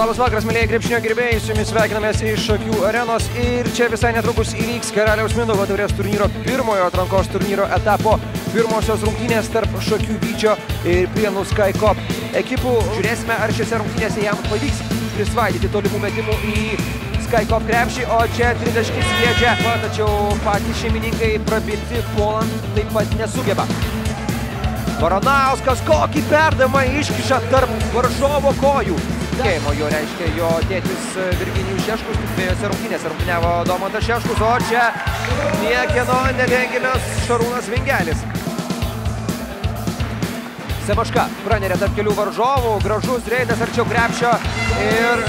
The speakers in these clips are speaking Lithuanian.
Labas vakaras, mėlyje krepšinio gerbėjai, su jumis sveikinamės iš Šakių arenos ir čia visai netrukus įvyks Karaliaus Mindaugo taurės turnyro pirmojo atrankos turnyro etapo pirmosios rungtynės tarp Šakių Vyčio ir Prienų Skycop ekipų. Žiūrėsime, ar šiose rungtynėse jam pavyks prisvaidyti tolimų metimų į Skycop krepšį, o čia tritaškis sviedžia, tačiau patys šeimininkai prabilti puolant taip pat nesugeba. Baranauskas kokį perdavimą iškiša tarp varžovo kojų. Tikėjimo jo reiškia jo tėtis Virginijus Šeškus, dviejose rungtynėse rungtyniavo Domantas Šeškus, o čia niekieno nevengiamas Šarūnas Vingelis. Semaška praneria tarp kelių varžovų, gražus reidas arčiau krepšio ir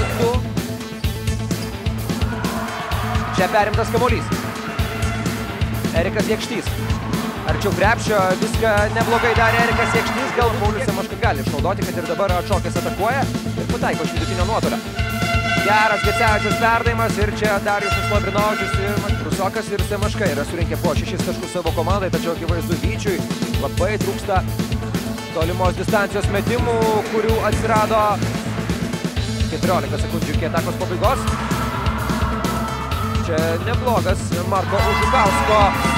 čia perimtas kamuolys. Erikas Jekštys. Arčiau krepšio viską neblogai darė Erikas Jekštys, gal Paulius Semaška gali išnaudoti, kad ir dabar atšokęs atakuoja ir pataiko iš vidutinio nuotolio. Geras Gecevičiaus perdavimas ir čia Darijušas Lavrinovičius ir Rusokas ir Semaška yra surinkę po 6 taškus savo komandai, tačiau akivaizdu Vyčiui labai trūksta tolimos distancijos metimų, kurių atsirado 14 sekundžių iki atakos pabaigos. Čia neblogas Marko Užukausko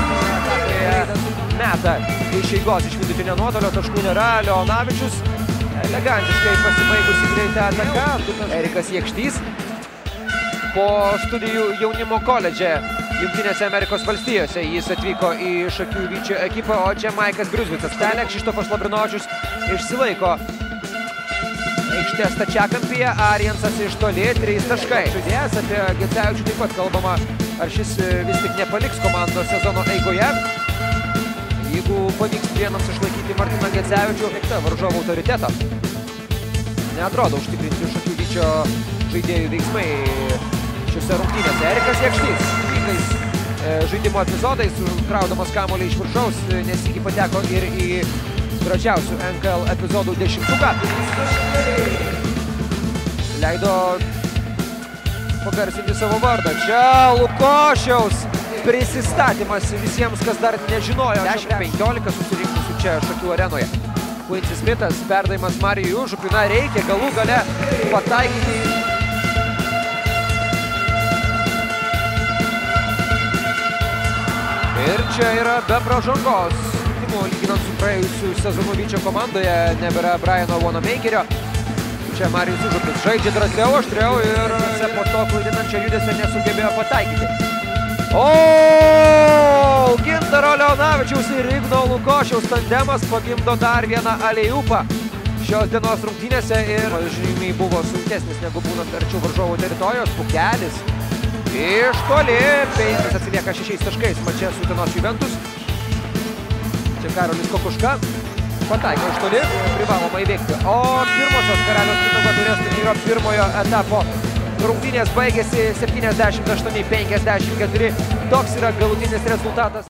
meta iš eigos iš vidutinio nuotolio, taškų nėra. Leonavičius elegantiškai pasibaigusi greitą ataką. Erikas Jekštys po studijų jaunimo koledže Jungtinėse Amerikos valstijose jis atvyko į Šakių Vyčio ekipą, o čia Maikas Briuzvicas. Telek Kšištofas Lavrinovičius išsilaiko aikštės stačiakampyje, Arijansas iš toli, 3 taškai. Žaidėjas apie Gecevičių taip pat kalbama, ar šis vis tik nepaliks komandos sezono eigoje. Jeigu pavyks Prienams išlaikyti Martiną Gecevičių, varžovų autoritetą neatrodo užtikrinti Šakių Vyčio žaidėjų veiksmai šiuose rungtynėse. Erikas Jekštys žaidimo epizodais, kraudamas kamuolį iš viršaus, nesykį pateko ir į gražiausių NKL epizodų 10-tuką. Leido pagarsinti savo vardą. Čia Lukošiaus prisistatymas visiems, kas dar nežinojo. 10-15 susirinkusių čia Šakių arenoje. Quincy Smithas, perdavimas Marijui Užupiui. Na, reikia galų gale pataikyti. Ir čia yra be pražangos. Lyginant su praėjusiu sezonu Vyčio komandoje, nebėra Briano Wanamakerio. Čia Marijus Užupis žaidžia drąsiau, aštriau ir po to klaidinančio judesio nesugebėjo pataikyti. Gintaro Leonavičiaus ir Igno Lukošiaus tandemas pagimdo dar vieną alėjupą šios dienos rungtynėse ir žymiai buvo sunkesnis negu būnant arčiau varžovų teritorijos. Pukelis iš toli, Peinas atsilieka 6 taškais mače su Utenos Juventus. Čia Karolis Kokuška pataiko iš toli, privaloma įveikti. O pirmosios Karaliaus Mindaugo taurės turnyro pirmojo etapo rungtynės baigėsi 78-54. Toks yra galutinis rezultatas.